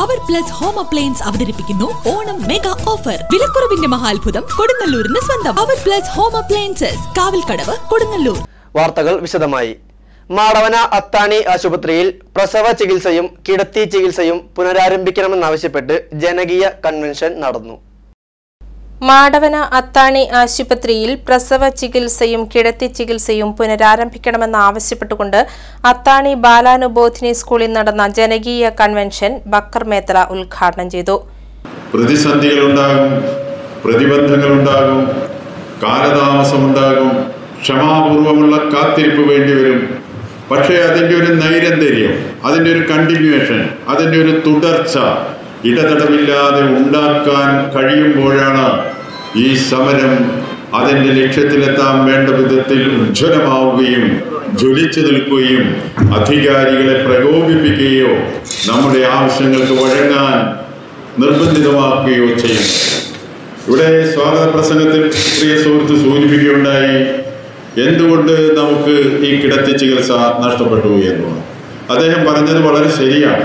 Power plus home appliance അവതരിപ്പിക്കുന്നു Onam mega offer. വിലക്കുറവിന്റെ മഹാത്ഭുതം കൊടുങ്ങല്ലൂരിന് സ്വന്തം. Power plus home appliances, Kavalkadavu, Kodungallur. വാർത്തകൾ വിശദമായി. മാടവന അത്താണി ആശുപത്രിയിൽ പ്രസവ ചികിത്സയും കിടത്തി ചികിത്സയും പുനരാരംഭിക്കണമെന്നാവശ്യപ്പെട്ട് ജനകീയ കൺവെൻഷൻ നടന്നു. മാടവന അത്താണി ആശുപത്രിയിൽ പ്രസവ ചികിത്സയും കിടത്തി ചികിത്സയും പുനരാരംഭിക്കണമെന്നാവശ്യപ്പെട്ടുകൊണ്ട് അത്താണി ബാലാനുബോധിനി സ്കൂളിൽ നടന്ന ജനകീയ കൺവെൻഷൻ ബക്കർ മേത്തല ഉദ്ഘാടനം ചെയ്തു. പ്രതിസന്ധികളുണ്ടാകും, പ്രതിബന്ധങ്ങളുണ്ടാകും, കാലതാമസമുണ്ടാകും, ക്ഷമാപൂർവമുള്ള കാത്തിരിപ്പ് വേണ്ടിവരും. പക്ഷേ അതിൻ്റെ ഒരു നൈരന്തര്യം, അതിൻ്റെ ഒരു കണ്ടിന്യൂവേഷൻ, അതിൻ്റെ ഒരു തുടർച്ച ഇടതടവില്ലാതെ ഉണ്ടാക്കാൻ കഴിയുമ്പോഴാണ് ഈ സമരം അതിൻ്റെ ലക്ഷ്യത്തിലെത്താൻ വേണ്ട വിധത്തിൽ ഉജ്ജ്വലമാവുകയും ജ്വലിച്ചു നിൽക്കുകയും അധികാരികളെ പ്രകോപിപ്പിക്കുകയോ നമ്മുടെ ആവശ്യങ്ങൾക്ക് വഴങ്ങാൻ നിർബന്ധിതമാക്കുകയോ ചെയ്യുന്നു. ഇവിടെ സ്വാഗത പ്രസംഗത്തിൽ പ്രിയ സുഹൃത്ത് സൂചിപ്പിക്കുകയുണ്ടായി, എന്തുകൊണ്ട് നമുക്ക് ഈ കിടത്തി ചികിത്സ നഷ്ടപ്പെട്ടു എന്നുള്ളത്. അദ്ദേഹം പറഞ്ഞത് വളരെ ശരിയാണ്.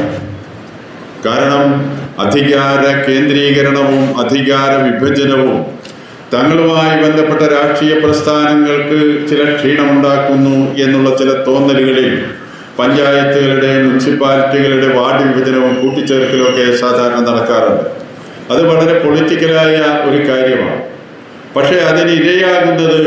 കാരണം അധികാര കേന്ദ്രീകരണവും അധികാര വിഭജനവും തങ്ങളുമായി ബന്ധപ്പെട്ട രാഷ്ട്രീയ പ്രസ്ഥാനങ്ങൾക്ക് ചില ക്ഷീണമുണ്ടാക്കുന്നു എന്നുള്ള ചില തോന്നലുകളിൽ പഞ്ചായത്തുകളുടെ, മുനിസിപ്പാലിറ്റികളുടെ വാർഡ് വിഭജനവും കൂട്ടിച്ചേർക്കലും ഒക്കെ സാധാരണ നടക്കാറുണ്ട്. അത് വളരെ പൊളിറ്റിക്കലായ ഒരു കാര്യമാണ്. പക്ഷേ അതിന് ഇരയാകുന്നത്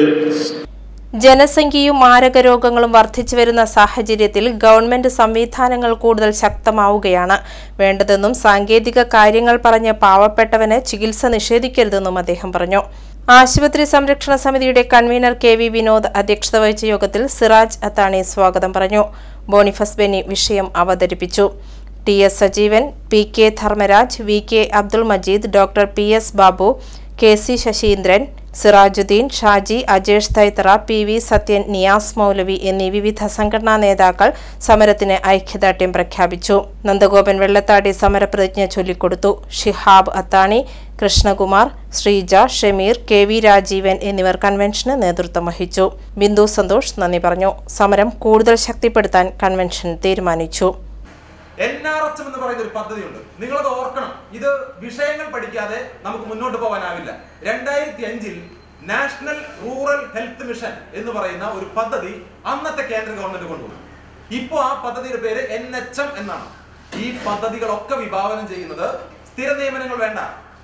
ജനസംഖ്യയും മാരക രോഗങ്ങളും വർദ്ധിച്ചു വരുന്ന സാഹചര്യത്തിൽ ഗവൺമെന്റ് സംവിധാനങ്ങൾ കൂടുതൽ ശക്തമാവുകയാണ് വേണ്ടതെന്നും സാങ്കേതിക കാര്യങ്ങൾ പറഞ്ഞ് പാവപ്പെട്ടവന് ചികിത്സ നിഷേധിക്കരുതെന്നും അദ്ദേഹം പറഞ്ഞു. ആശുപത്രി സംരക്ഷണ സമിതിയുടെ കൺവീനർ KV വിനോദ് അധ്യക്ഷത വഹിച്ച യോഗത്തിൽ സിറാജ് അത്താണി സ്വാഗതം പറഞ്ഞു. ബോണിഫസ് ബെന്നി വിഷയം അവതരിപ്പിച്ചു. TS Sajeevan, PK Dharmaraj, VK Abdul Majeed, doctor PS Babu, KC Sasheendran, Sirajuddin, Shaji, Ajesh Thaitthara, PV Sathyan, Niyas Moulavi എന്നീ വിവിധ സംഘടനാ നേതാക്കൾ സമരത്തിന് ഐക്യദാർഢ്യം പ്രഖ്യാപിച്ചു. നന്ദഗോപൻ വെള്ളത്താടി സമരപ്രതിജ്ഞ ചൊല്ലിക്കൊടുത്തു. ഷിഹാബ് അത്താണി, കൃഷ്ണകുമാർ, ശ്രീജ, ഷമീർ, KV രാജീവൻ എന്നിവർ കൺവെൻഷന് നേതൃത്വം വഹിച്ചു. ബിന്ദു സന്തോഷ് നന്ദി പറഞ്ഞു. സമരം കൂടുതൽ ശക്തിപ്പെടുത്താൻ കൺവെൻഷൻ തീരുമാനിച്ചു. NRHM എന്ന് പറയുന്ന ഒരു പദ്ധതിയുണ്ട്. നിങ്ങളത് ഓർക്കണം. ഇത് വിഷയങ്ങൾ പഠിക്കാതെ നമുക്ക് മുന്നോട്ട് പോകാനാവില്ല. 2005 നാഷണൽ റൂറൽ ഹെൽത്ത് മിഷൻ എന്ന് പറയുന്ന ഒരു പദ്ധതി അന്നത്തെ കേന്ദ്ര ഗവൺമെന്റ് കൊണ്ടുവന്നു. ഇപ്പോൾ ആ പദ്ധതിയുടെ പേര് NHM എന്നാണ്. ഈ പദ്ധതികളൊക്കെ വിഭാവനം ചെയ്യുന്നത് സ്ഥിര നിയമനങ്ങൾ വേണ്ട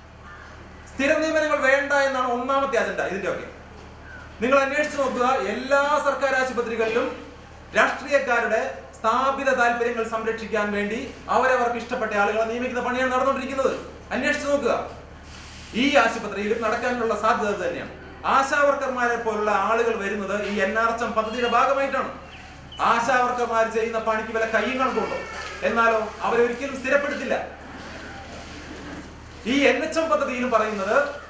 എന്നാണ് ഒന്നാമത്തെ അജണ്ട. ഇതിന്റെയൊക്കെ നിങ്ങൾ അന്വേഷിച്ച് നോക്കുക. എല്ലാ സർക്കാർ ആശുപത്രികളിലും രാഷ്ട്രീയക്കാരുടെ സ്ഥാപിത താല്പര്യങ്ങൾ സംരക്ഷിക്കാൻ വേണ്ടി അവരവർക്ക് ഇഷ്ടപ്പെട്ട ആളുകളെ നിയമിക്കുന്ന പണിയാണ് നടന്നുകൊണ്ടിരിക്കുന്നത്. അന്വേഷിച്ചു നോക്കുക. ഈ ആശുപത്രിയിൽ നടക്കാനുള്ള സാധ്യത തന്നെയാണ്. ആശാവർക്കർമാരെ പോലുള്ള ആളുകൾ വരുന്നത് ഈ NRHM പദ്ധതിയുടെ ഭാഗമായിട്ടാണ്. ആശാവർക്കർമാർ ചെയ്യുന്ന പണിക്ക് വില കയ്യും കണക്കുണ്ടോ? എന്നാലോ അവരൊരിക്കലും സ്ഥിരപ്പെടുത്തില്ല. ഈ NHM പദ്ധതിയിൽ പറയുന്നത്